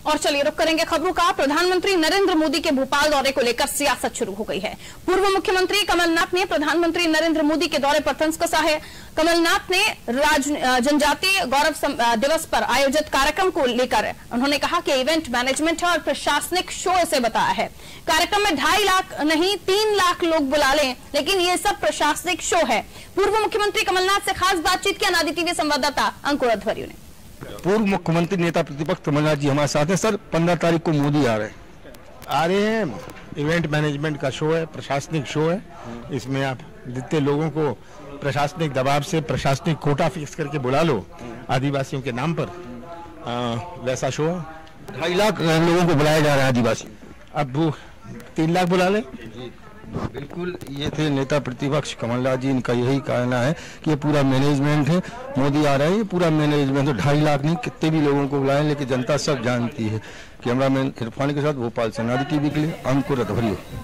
और चलिए रुक करेंगे खबरों का। प्रधानमंत्री नरेंद्र मोदी के भोपाल दौरे को लेकर सियासत शुरू हो गई है। पूर्व मुख्यमंत्री कमलनाथ ने प्रधानमंत्री नरेंद्र मोदी के दौरे पर तंज कसा है। कमलनाथ ने जनजातीय गौरव दिवस पर आयोजित कार्यक्रम को लेकर उन्होंने कहा कि इवेंट मैनेजमेंट है और प्रशासनिक शो इसे बताया है। कार्यक्रम में 2.5 लाख नहीं 3 लाख लोग बुला लें, लेकिन ये सब प्रशासनिक शो है। पूर्व मुख्यमंत्री कमलनाथ से खास बातचीत की अनादि टीवी संवाददाता अंकुर अध्वर्यु ने। पूर्व मुख्यमंत्री नेता प्रतिपक्ष कमलनाथ जी हमारे साथ हैं। सर, 15 तारीख को मोदी आ रहे हैं। इवेंट मैनेजमेंट का शो है, प्रशासनिक शो है। इसमें आप जितने लोगों को प्रशासनिक दबाव से प्रशासनिक कोटा फिक्स करके बुला लो आदिवासियों के नाम पर, वैसा शो है। 2.5 लाख लोगों को बुलाया जा रहा है आदिवासी। अब वो 3 लाख बुला ले। बिल्कुल, ये थे नेता प्रतिपक्ष कमलनाथ जी। इनका यही कहना है कि ये पूरा मैनेजमेंट है। मोदी आ रहे हैं, ये पूरा मैनेजमेंट है। 2.5 लाख नहीं, कितने भी लोगों को बुलाएं, लेकिन जनता सब जानती है। कैमरामैन इरफान के साथ भोपाल से अनादि टीवी के लिए अंकुर अध्वर्यु।